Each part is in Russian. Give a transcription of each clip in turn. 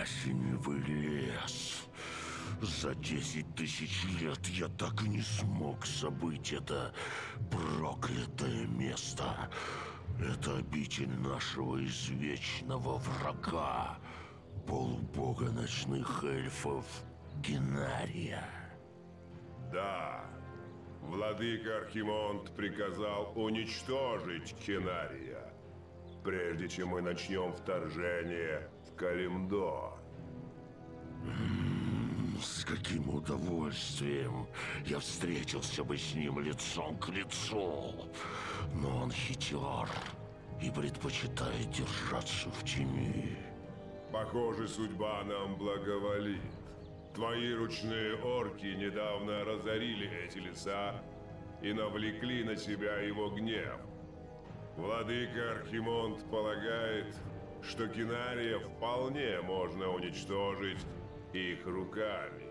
Ясеневый лес. За 10 тысяч лет я так и не смог забыть это проклятое место. Это обитель нашего извечного врага, полубога ночных эльфов Кинария. Да, владыка Архимонд приказал уничтожить Кинария, прежде чем мы начнем вторжение в Калимдор. С каким удовольствием я встретился бы с ним лицом к лицу. Но он хитер и предпочитает держаться в тени. Похоже, судьба нам благоволит. Твои ручные орки недавно разорили эти леса и навлекли на себя его гнев. Владыка Архимонд полагает, что Кинария вполне можно уничтожить их руками.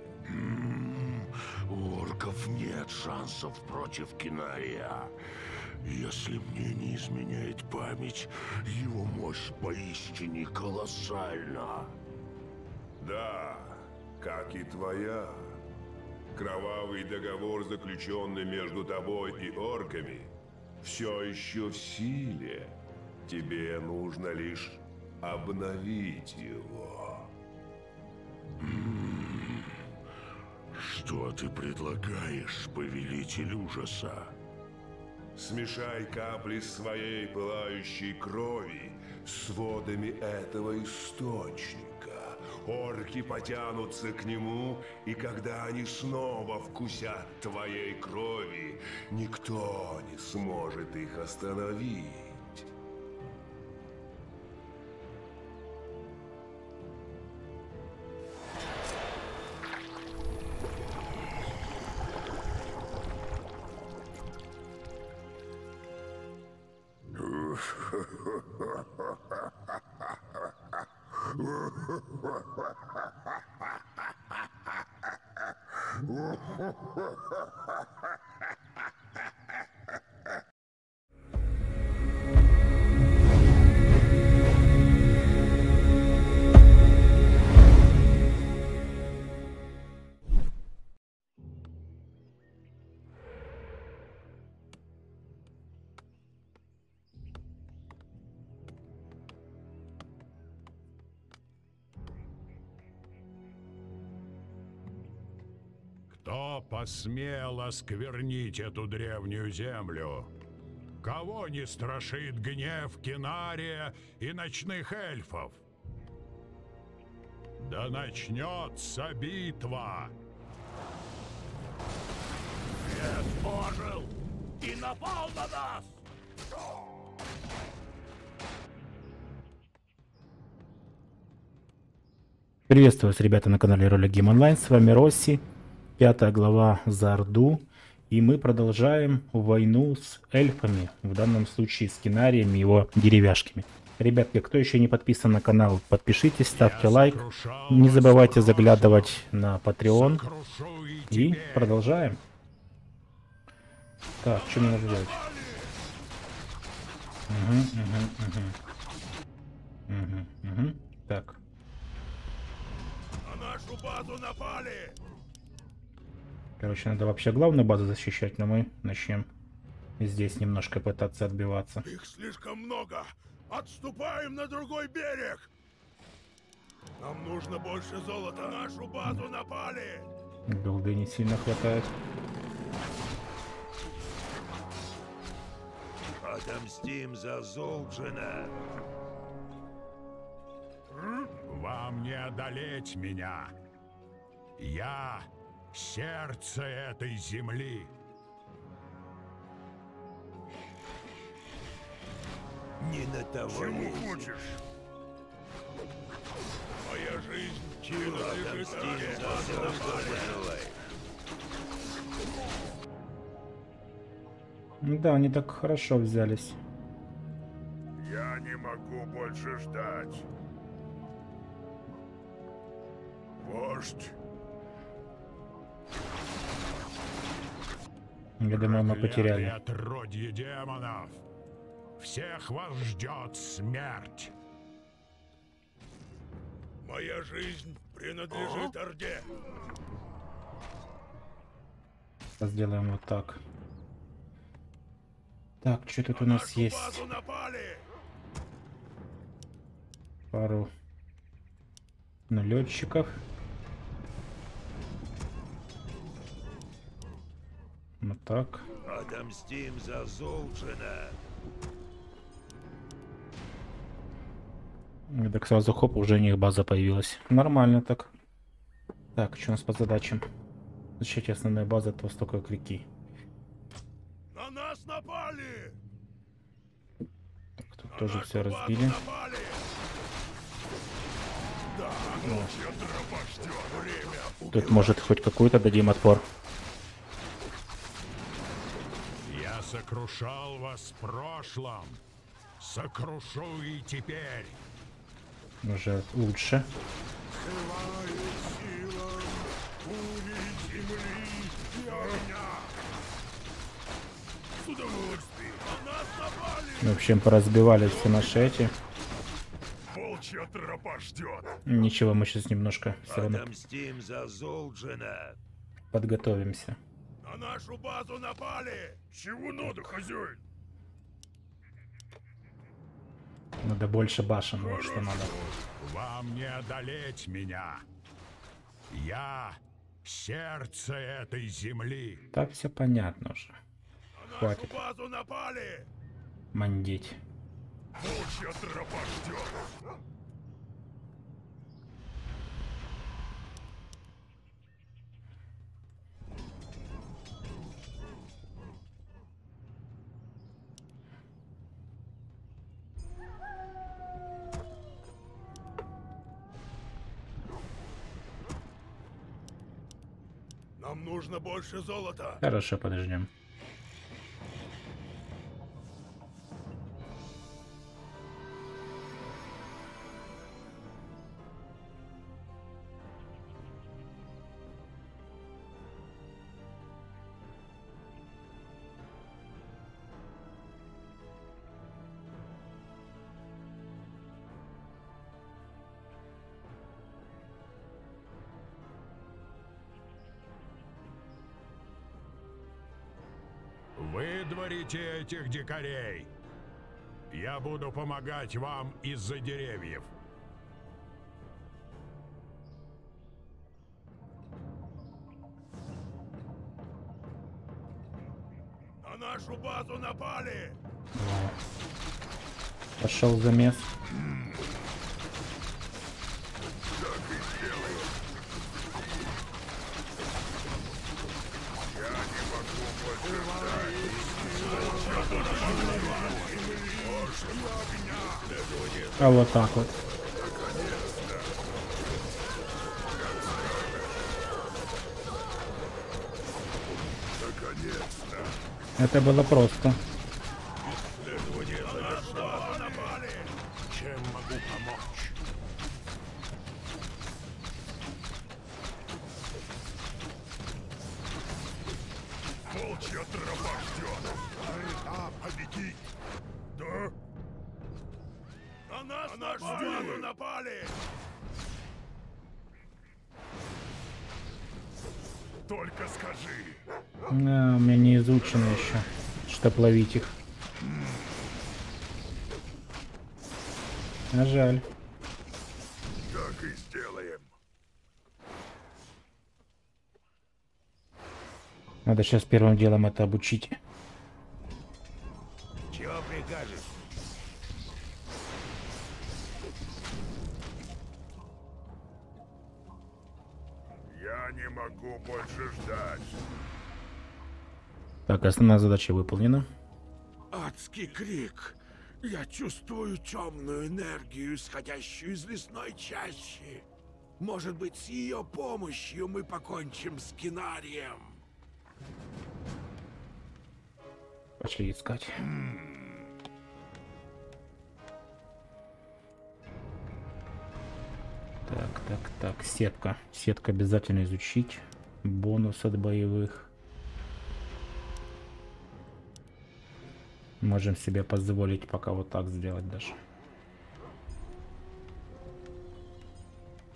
У орков нет шансов против Кинария. Если мне не изменяет память, его мощь поистине колоссальна. Да, как и твоя. Кровавый договор, заключенный между тобой и орками, все еще в силе. Тебе нужно лишь обновить его. Что ты предлагаешь, повелитель ужаса? Смешай капли своей пылающей крови с водами этого источника. Орки потянутся к нему, и когда они снова вкусят твоей крови, никто не сможет их остановить. Кто посмел осквернить эту древнюю землю? Кого не страшит гнев Кинария и ночных эльфов? Да начнется битва! Лес ожил и напал на нас! Приветствую вас, ребята, на канале Ролик Гейм Онлайн. С вами Росси, 5 глава за Орду. И мы продолжаем войну с эльфами, в данном случае с Кинарием и его деревяшками. Ребятки, кто еще не подписан на канал, подпишитесь, ставьте лайк. Не забывайте заглядывать на Patreon. И продолжаем. Так, что мне надо делать? Так. На нашу базу напали! Короче, надо вообще главную базу защищать, но мы начнем здесь немножко пытаться отбиваться. Их слишком много! Отступаем на другой берег! Нам нужно больше золота! На нашу базу напали! Голды не сильно хватает. Отомстим за Золджина! Вам не одолеть меня. Я — сердце этой земли. Не на того. Чего хочешь? Моя жизнь принадлежит тебе. Да, они так хорошо взялись. Я не могу больше ждать. Вождь. Я думаю, мы потеряли. Отродье демонов. Всех вас ждет смерть. Моя жизнь принадлежит Орде. Сделаем вот так. Так, что тут у нас есть? Базу напали! Пару налетчиков. Вот так. Отомстим за Золджина. И так сразу хоп, уже у них база появилась. Нормально так. Так, что у нас по задачам? Защищать основная база от востока к реке. На нас напали! Так, тут тоже все разбили. Напали! Да, ночью тропа ждет. Время. Тут может хоть какую-то дадим отпор. Я сокрушал вас в прошлом. Сокрушу и теперь. Уже лучше. В общем, поразбивали все наши эти. Волчья тропа ждет. Ничего, мы сейчас немножко все равно Отомстим за Золджина. подготовимся. На нашу базу напали. Чего надо, хозяин? Надо больше башен, вот что надо. Вам не одолеть меня. Я сердце этой земли. Так все понятно уже. На Хватит нашу базу напали. мандить. Волчья тропа ждет. Нам нужно больше золота. Хорошо, подождем. Выдворите этих дикарей. Я буду помогать вам из-за деревьев. На нашу базу напали. Пошел замес. А вот так вот. Это было просто. Чем могу помочь? Волчья тропа ждет. Орда победит. Да? На нас напали! Только скажи. У меня не изучено еще, чтоб ловить их. А жаль. Так и сделаем. Надо сейчас первым делом это обучить. Чего прикажешь? Я не могу больше ждать. Так, основная задача выполнена. Адский крик. Я чувствую темную энергию, исходящую из лесной чащи. Может быть, с ее помощью мы покончим с Кинарием. Пошли искать. Так, сетка. Сетка обязательно изучить. Бонус от боевых. Можем себе позволить пока вот так сделать даже.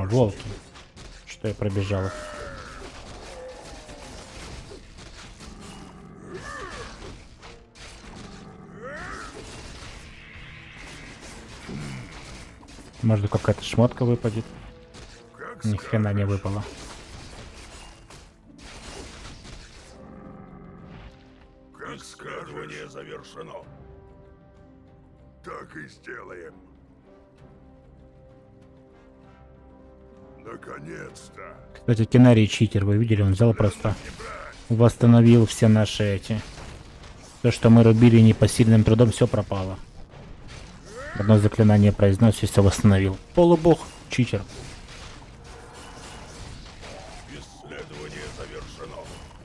волки. Что я пробежал. Может, какая-то шмотка выпадет. Как Ни хрена не скажешь. выпало. Как исследование завершено. Так и сделаем. Наконец-то. Кстати, Кинарий читер, вы видели, он взял просто восстановил все наши эти. То, что мы рубили непосильным трудом, все пропало. Одно заклинание произносит, все восстановил. Полубог, читер. Исследование завершено.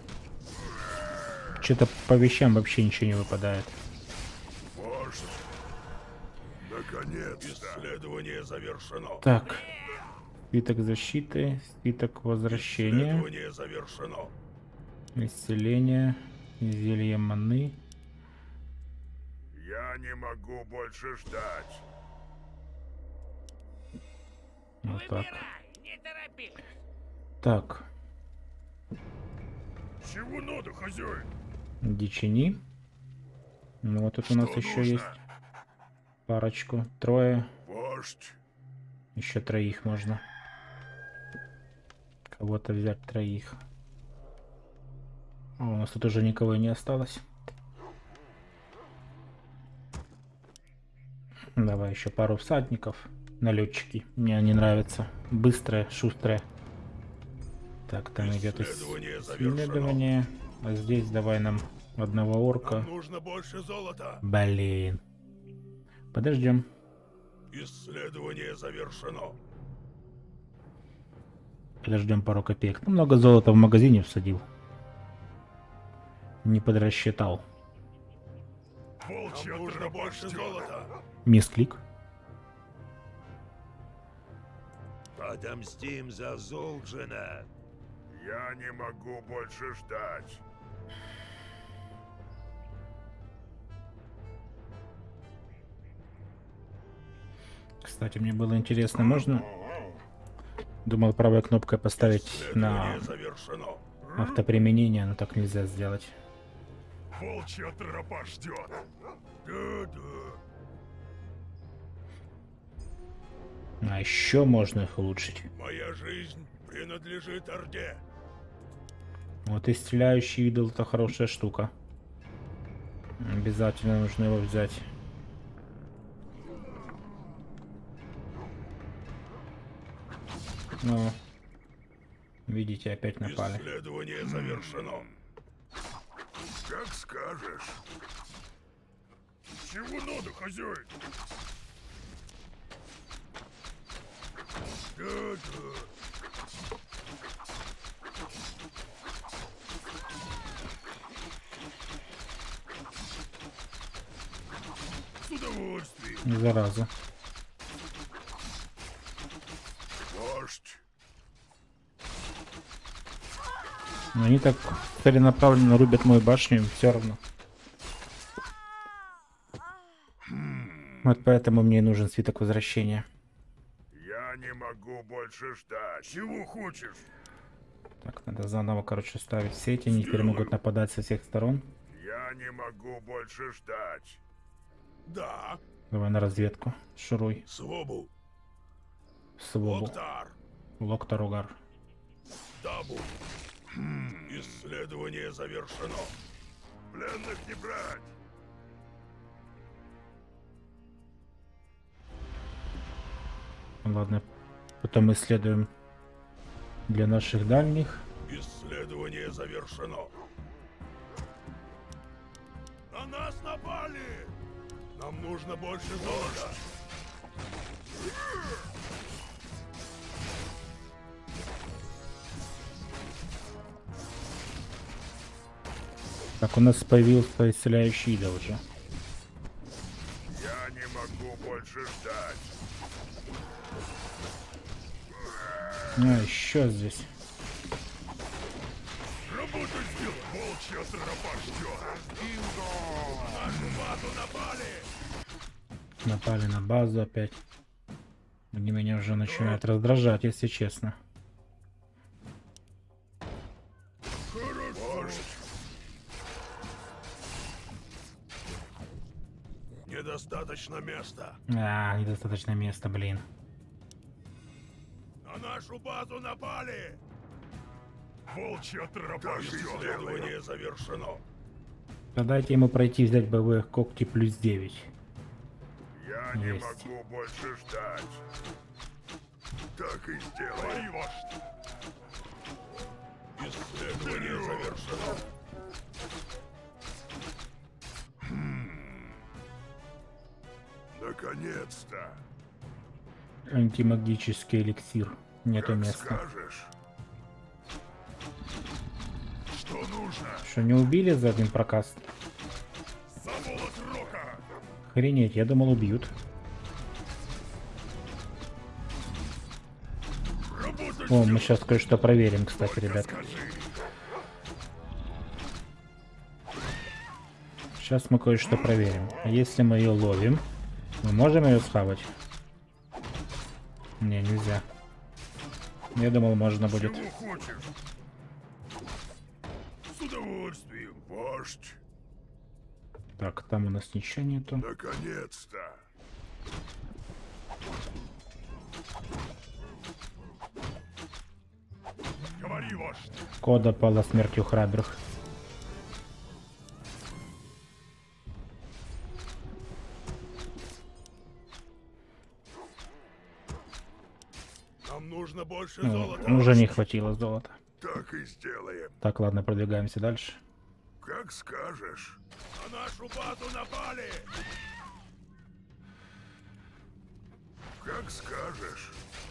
Что-то по вещам вообще ничего не выпадает. Вождь. Наконец-то. Исследование завершено. Так. Свиток защиты, свиток возвращения, Исследование завершено. исцеление, зелье маны. Я не могу больше ждать. Вот так. Так, Чего надо, хозяин? дичини. Ну вот тут у нас Что еще нужно? есть парочку. Трое. Вождь. Еще троих можно. Кого-то взять троих. О, у нас тут уже никого и не осталось. Давай еще пару всадников. Налетчики. Мне они нравятся. Быстрые, шустрые. Так, там идет Исследование завершено. исследование. А здесь давай нам одного орка. Нам нужно больше золота. Блин. Подождем. Исследование завершено. Подождем пару копеек. Ну, много золота в магазине всадил. Не подрасчитал. Волчья нужно больше золота. Мисклик. Отомстим за Золджина. Я не могу больше ждать. Кстати, мне было интересно, можно... Думал правой кнопкой поставить на Исследование завершено. автоприменение, но так нельзя сделать. Волчья тропа ждет. Да-да. А еще можно их улучшить. Моя жизнь принадлежит Орде. Вот исцеляющий идол — это хорошая штука. Обязательно нужно его взять. Ну, видите, опять напали. Исследование завершено. Как скажешь. Чего надо, хозяин? Да-да. С удовольствием. Зараза. Вождь. Но они так целенаправленно рубят мою башню, все равно. Вот поэтому мне и нужен свиток возвращения. Я не могу больше ждать. Чего хочешь? Так, надо заново, короче, ставить сети. Они теперь могут нападать со всех сторон. Я не могу больше ждать. Да. Давай на разведку. Шуруй. Свобу. Свобу. Локтар. Локтаругар. Табу. Исследование завершено. Пленных не брать. Ладно, потом исследуем для наших дальних. Исследование завершено. На нас напали! Нам нужно больше золота. Так, у нас появился исцеляющий идол уже. Я не могу больше ждать. А, еще здесь. Работу сделал. Волчья тропа ждет. На нашу базу напали. Напали на базу опять. Они меня уже начинают раздражать, если честно. Вождь. Недостаточно места. Недостаточно места, блин. На нашу базу напали! Волчья тропа ждет. Исследование завершено. Да дайте ему пройти взять боевые когти плюс 9. Я не Есть. могу больше ждать. Так и сделай. Вождь. Исследование завершено. Наконец-то. Антимагический эликсир. Нету Как места. скажешь. Что нужно? Что, не убили за один проказ? Заволот рока. Охренеть, я думал убьют. Работать. О, мы сейчас кое-что проверим, кстати, ребят. Скажи. Сейчас мы кое-что проверим. Если мы ее ловим, мы можем ее схавать? Не, нельзя. Я думал, можно будет. Чего хочешь? С удовольствием, вождь. Так, там у нас ничего нету. Наконец-то. Говори, вождь. Кода пала смертью храбрых. Нам нужно больше золота. Уже не вождь. хватило золота. Так и сделаем. Так, ладно, продвигаемся дальше. Как скажешь. На нашу базу напали. Как скажешь.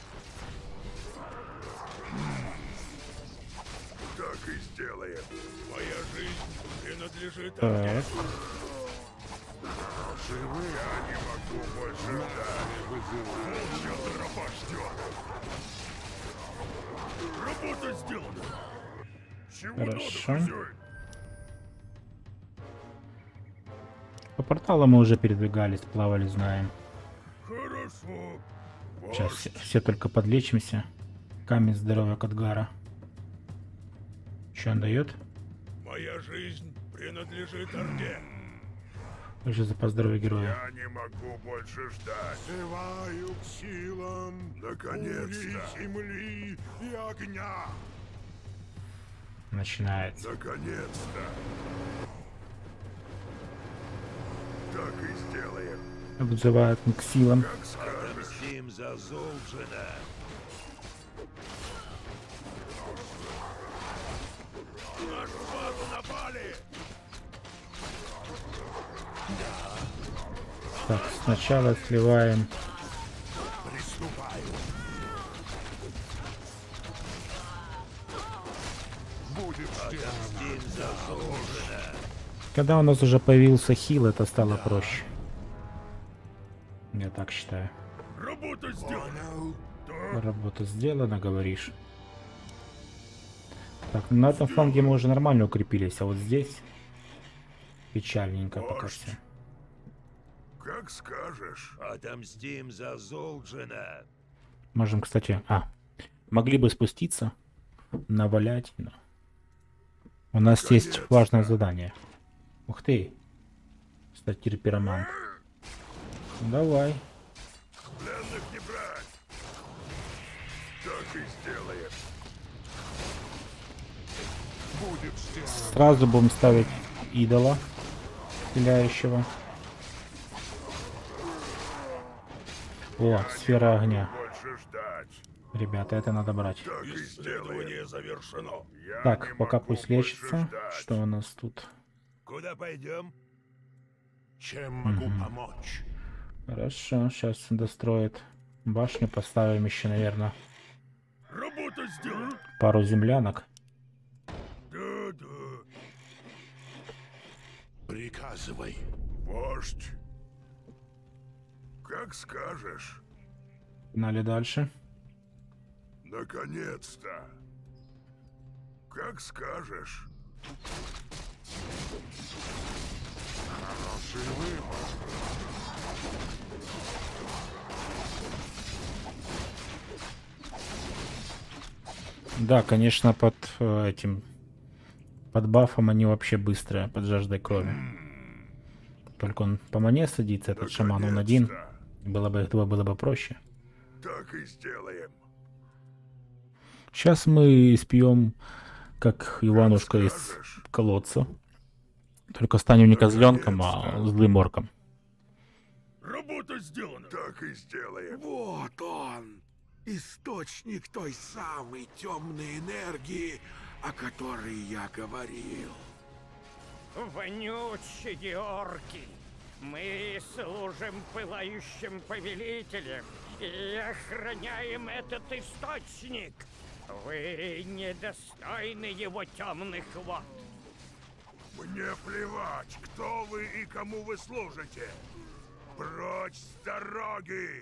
Так и сделаем. Моя жизнь принадлежит Так, Я не могу больше ждать. Волчья тропа ждет. Работа сделана. Чего Хорошо. надо, хозяин? по порталу мы уже передвигались, плавали, знаем. Хорошо. Сейчас все только подлечимся. Камень здоровья Кадгара. Что он дает? Моя жизнь принадлежит Орде. Уже запас здоровья героя. Я не могу больше ждать. Взываю к силам наконец-то. Земли и огня. Начинается. Наконец-то. Так и сделаем. Обзывают к силам. Как скажешь. Отомстим за Золджина. Нашу базу напали. Так, сначала сливаем. Приступаю. Будет отомстим за Золджина. Когда у нас уже появился хил, это стало проще. Я так считаю. Работа сделана. Да. Работа сделана, говоришь. Так, на этом фланге мы уже нормально укрепились, а вот здесь печальненько пока все. Как скажешь. Отомстим за Золджина. Можем, кстати... могли бы спуститься, навалять. Но... У нас есть важное задание. Ух ты. Статир пиромант. Давай. Пленных не брать. Так и сделаем. Будет сделано. Сразу будем ставить идола стреляющего. О, сфера огня. Больше ждать. Ребята, это надо брать. Так и исследование завершено. Я Так, не пока могу пусть больше лечится. ждать. Что у нас тут? Куда пойдем? Чем могу помочь? Хорошо, сейчас достроит башню. Поставим еще, наверное, Работа сделана. пару землянок. Да. Приказывай. Вождь. Как скажешь. Погнали дальше. Наконец-то. Как скажешь. Хороший выбор. Да, конечно, под этим... Под бафом они вообще быстрые, под жаждой крови. Только он по мане садится, этот шаман, он один. Было бы их два, было бы проще. Так и сделаем. Сейчас мы испьем, как Иванушка из Скажешь. колодца. Только станем не козленком, а злым орком. Работа сделана. Так и сделаем. Вот он, источник той самой темной энергии, о которой я говорил. Вонючие орки! Мы служим пылающим повелителям и охраняем этот источник. Вы недостойны его темных вод. Мне плевать, кто вы и кому вы служите. Прочь с дороги!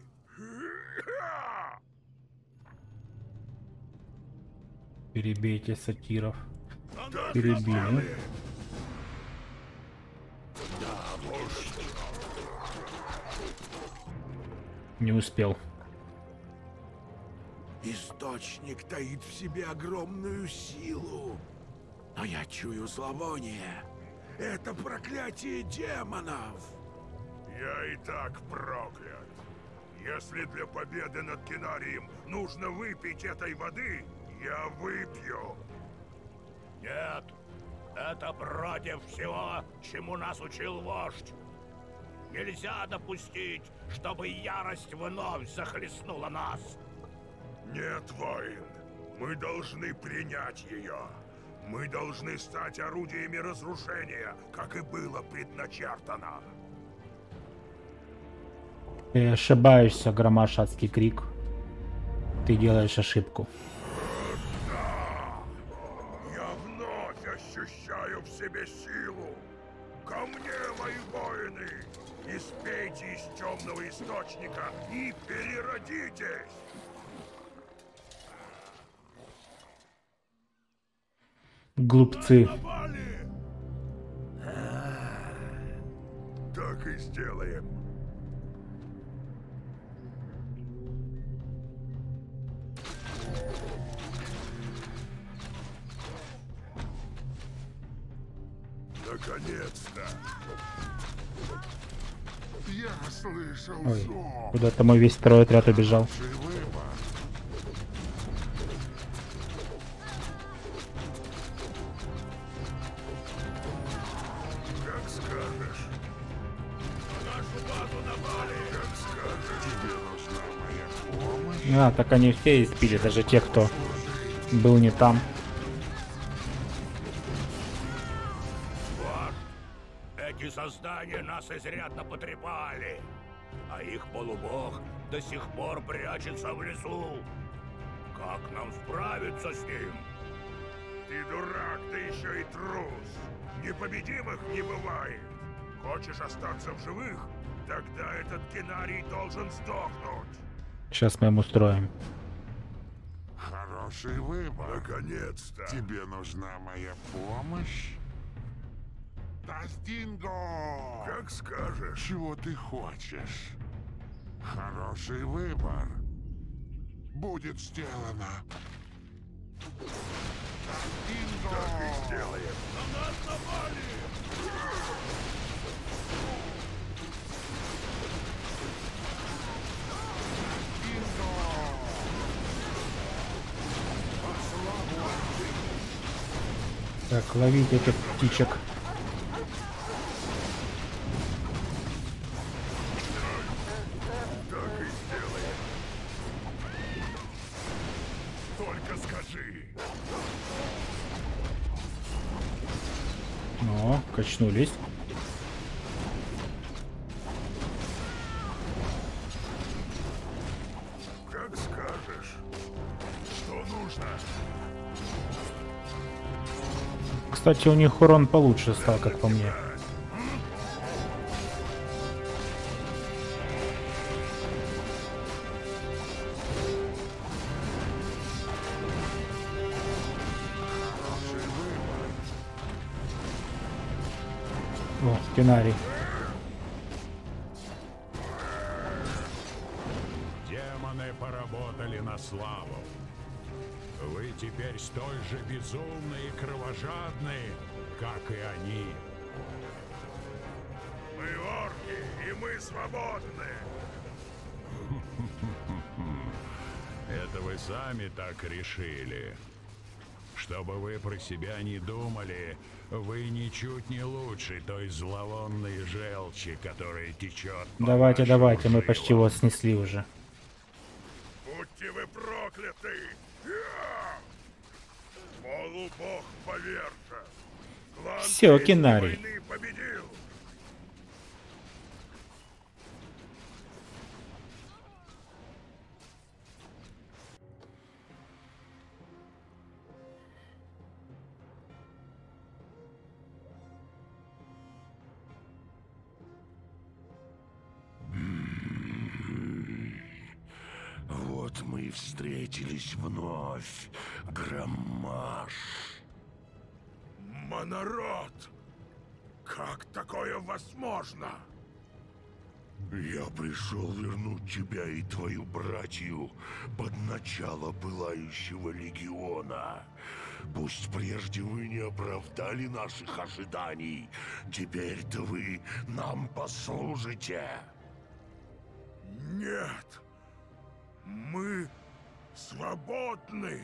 Перебейте сатиров. Так Перебили. Не успел. Источник таит в себе огромную силу. Но я чую зловоние. Это проклятие демонов. Я и так проклят. Если для победы над Кинарием нужно выпить этой воды, я выпью. Нет, это против всего, чему нас учил вождь. Нельзя допустить, чтобы ярость вновь захлестнула нас. Нет, воин. Мы должны принять ее. Мы должны стать орудиями разрушения, как и было предначертано. Ты ошибаешься, громаш адский крик. Ты делаешь ошибку. Я вновь ощущаю в себе силу. Ко мне, мои воины! Испейте из темного источника и переродитесь! Глупцы. Напали! Так и сделаем. Наконец-то! Я слышал Ой, зов. куда-то мой весь второй отряд убежал. Как скажешь. На нашу базу напали. Как скажешь. Тебе нужна моя помощь. А, так они все испили, даже те, кто был не там. Эти создания нас изрядно потрепали, а их полубог до сих пор прячется в лесу. Как нам справиться с ним? Ты дурак, да еще и трус. Непобедимых не бывает. Хочешь остаться в живых? Тогда этот Кинарий должен сдохнуть. Сейчас мы им устроим. Хороший выбор. Наконец-то. Тебе нужна моя помощь? Тастинго! Как скажешь. Чего ты хочешь? Хороший выбор. Будет сделано. Тастинго! Так и сделаем. На нас напали! Так, ловить этих птичек. Так и сделаем. Только скажи. О, качнулись. Как скажешь. Что нужно? Кстати, у них урон получше стал, как по мне. О, Кинарий. Демоны поработали на славу. Вы теперь же безумные и кровожадные, как и они. Мы орки, и мы свободны. Это вы сами так решили. Чтобы вы про себя не думали, вы ничуть не лучше той зловонной желчи, которая течет по Давайте, вашим давайте, мы почти жилам. его снесли уже. Будьте вы прокляты! Я! Полубог повержен! Клан Всё, Третьей Кинарий. войны победил! Вот мы и встретились вновь, Громаш. Монород! Как такое возможно? Я пришел вернуть тебя и твою братью под начало Пылающего Легиона. Пусть прежде вы не оправдали наших ожиданий, теперь-то вы нам послужите. Нет! Мы свободны!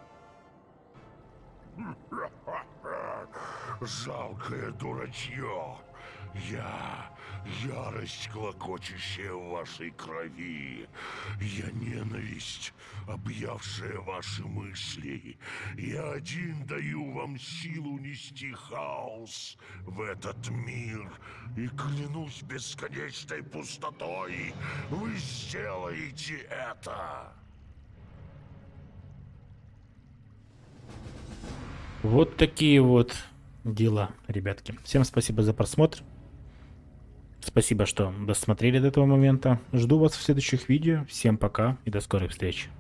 Жалкое дурачье. Я — ярость, клокочущая в вашей крови. Я — ненависть, объявшая ваши мысли. Я один даю вам силу нести хаос в этот мир. И клянусь бесконечной пустотой, вы сделаете это. Вот такие вот дела, ребятки. Всем спасибо за просмотр. Спасибо, что досмотрели до этого момента. Жду вас в следующих видео. Всем пока и до скорых встреч.